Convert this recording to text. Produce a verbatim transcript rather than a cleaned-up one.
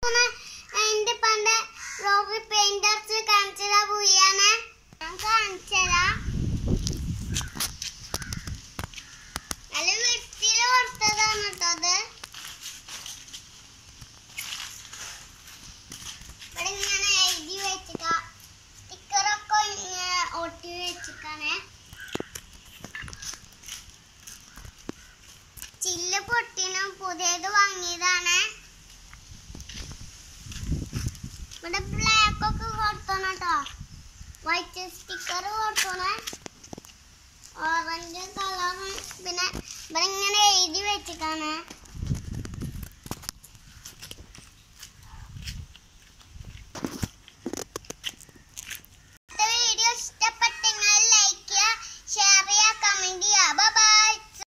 എന്റെ പണ്ട് Robbie painters കാണിച്ചതാ പോയാണ് ഞാൻ കാണിച്ചതാ നല്ല വൃത്തിയിൽ കൊടുത്തതാണ് കേട്ടോ അത്. ഇവിടെ ഇങ്ങനെ എഴുതി വെച്ചിട്ടാ സ്റ്റിക്കറൊക്കെ ഇങ്ങനെ ഒട്ടി വെച്ചിട്ടാണ്. ചില്ല് പൊട്ടിനും പുതിയത് വാങ്ങിയതാണ്. ഇവിടെ ബ്ലാക്ക് ഒക്കെ കൊടുത്തോണം കേട്ടോ. വൈറ്റ് സ്റ്റിക്കർ കൊടുത്തോണേ. ഓറഞ്ച് കളർ പിന്നെ ഇവിടെ ഇങ്ങനെ എഴുതി വെച്ചിട്ടാണ്.